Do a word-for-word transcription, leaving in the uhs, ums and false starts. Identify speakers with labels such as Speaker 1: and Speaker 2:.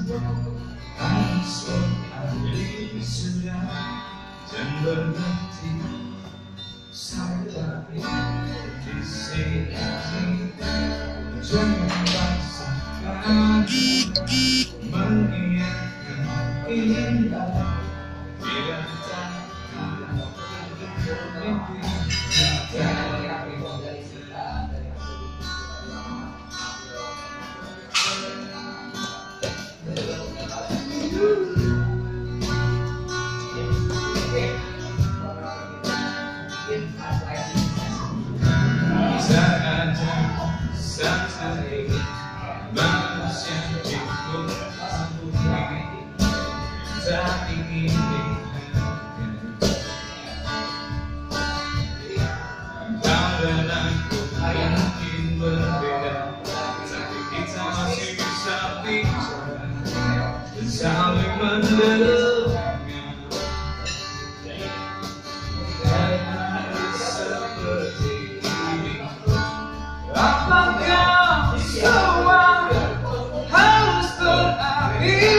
Speaker 1: Langsung hari sudah dan berhenti sampai di sini. Jangan paksakan mengingatkan indah bila tak bermimpi. Tak ada satu manusia di bumi tak ingin dihargai. Kau dan aku mungkin berbeda, tapi kita masih bisa bicara dan saling mendengar. Apakah semua harus berakhir?